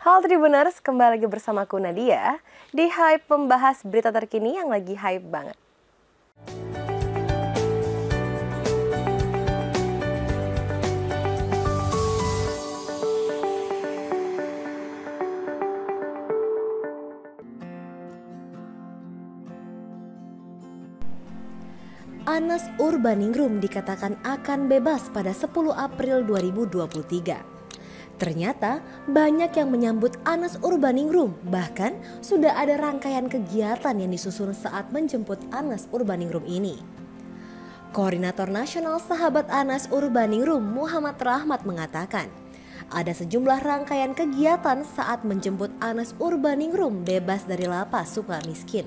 Halo Tribuners, kembali lagi bersamaku Nadia di Hype membahas berita terkini yang lagi hype banget. Anas Urbaningrum dikatakan akan bebas pada 10 April 2023. Ternyata banyak yang menyambut Anas Urbaningrum, bahkan sudah ada rangkaian kegiatan yang disusun saat menjemput Anas Urbaningrum ini. Koordinator Nasional Sahabat Anas Urbaningrum Muhammad Rahmat mengatakan, ada sejumlah rangkaian kegiatan saat menjemput Anas Urbaningrum bebas dari lapas Sukamiskin.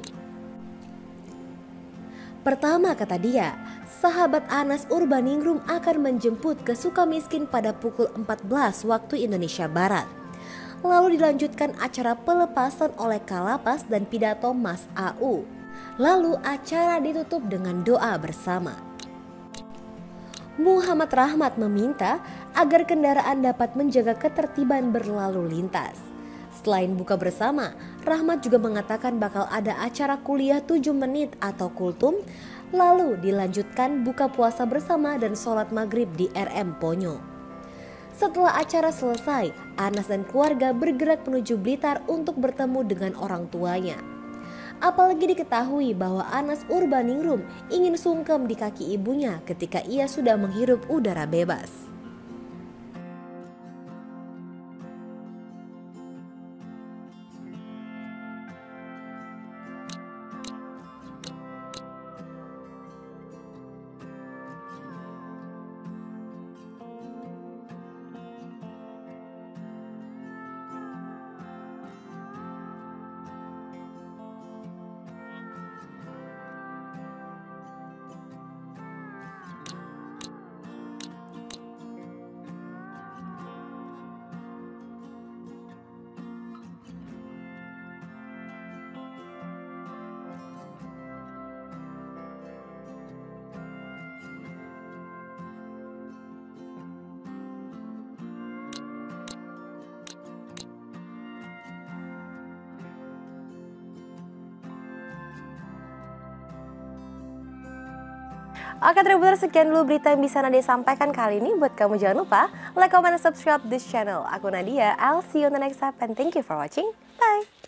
Pertama, kata dia, sahabat Anas Urbaningrum akan menjemput ke Sukamiskin pada pukul 14 waktu Indonesia Barat. Lalu dilanjutkan acara pelepasan oleh Kalapas dan pidato Mas AU. Lalu acara ditutup dengan doa bersama. Muhammad Rahmat meminta agar kendaraan dapat menjaga ketertiban berlalu lintas. Selain buka bersama, Rahmat juga mengatakan bakal ada acara kuliah 7 menit atau kultum, lalu dilanjutkan buka puasa bersama dan sholat maghrib di RM Ponyo. Setelah acara selesai, Anas dan keluarga bergerak menuju Blitar untuk bertemu dengan orang tuanya. Apalagi diketahui bahwa Anas Urbaningrum ingin sungkem di kaki ibunya ketika ia sudah menghirup udara bebas. Oke Tribuners, sekian dulu berita yang bisa Nadia sampaikan kali ini. Buat kamu jangan lupa like, comment, and subscribe this channel. Aku Nadia, I'll see you on the next time and thank you for watching. Bye!